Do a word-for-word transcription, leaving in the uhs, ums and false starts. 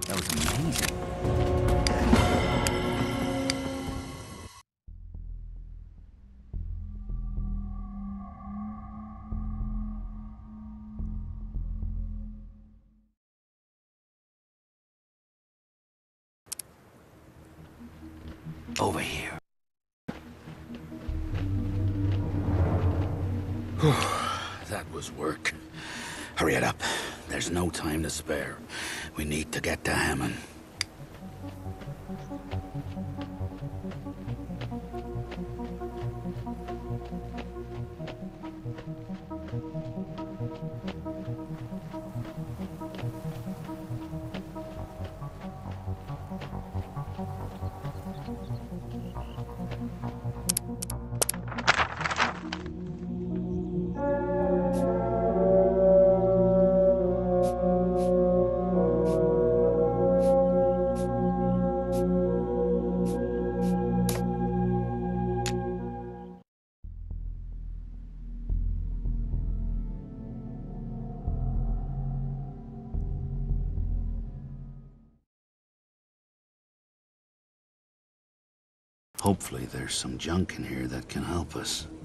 That was amazing. Over here. That was work. Hurry it up. There's no time to spare. We need to get to Hammond. Hopefully there's some junk in here that can help us.